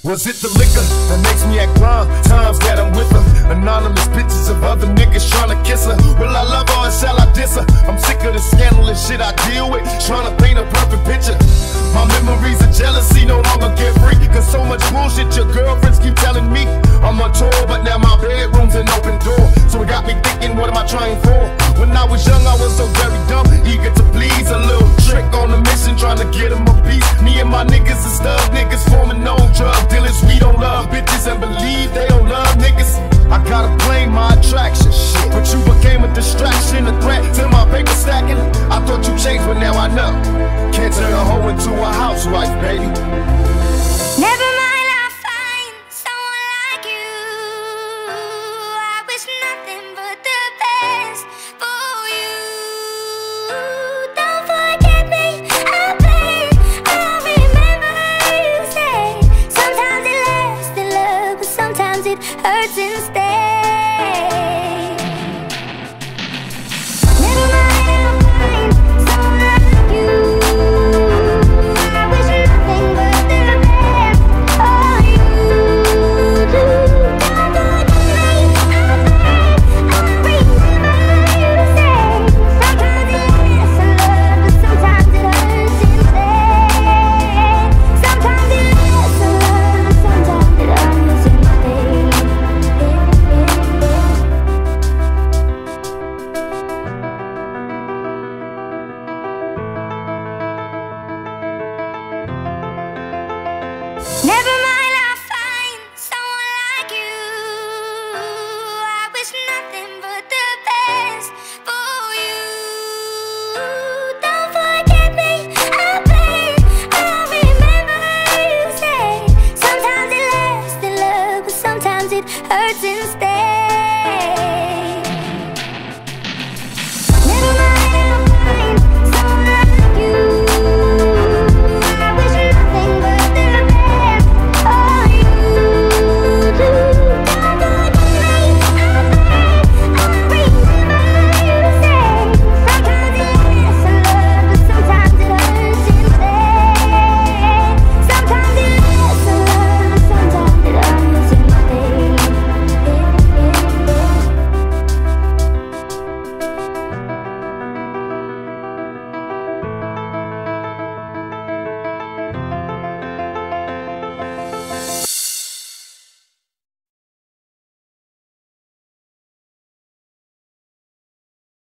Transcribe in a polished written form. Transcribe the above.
Was it the liquor that makes me act blind? Times that I'm with her, anonymous pictures of other niggas trying to kiss her. Will I love her or shall I diss her? I'm sick of the scandalous shit I deal with, trying to paint a perfect picture. My memories of jealousy no longer carefree, cause so much bullshit your girlfriends keep telling me. I'm on tour, but now my bedroom's an open door, so it got me thinking, what am I trying for? When I was young I was so very dumb, eager to please. A little trick on the mission, trying to get him a piece. Me and my niggas are stub niggas, forming no drug dealers. We don't love bitches and believe they don't love niggas. I gotta blame my attraction, shit, but you became a distraction, a threat to my paper stacking. I thought you changed, but now I know. Can't turn a hoe into a housewife, baby. Never mind, I'll find someone like you. I wish nothing but the best for you. Don't forget me, I'll play. I'll remember you say. Sometimes it lasts in love, but sometimes it hurts instead. Never mind, I'll find someone like you. I wish nothing but the best for you. Don't forget me, I'll play. I'll remember you say. Sometimes it lasts in love, but sometimes it hurts instead. Sometimes it lasts in love, but sometimes it hurts instead. Never mind, I'll find someone like you. I wish nothing but the best for you. Don't forget me, I'll play. I'll remember you say. Sometimes it lasts in love, but sometimes it hurts instead.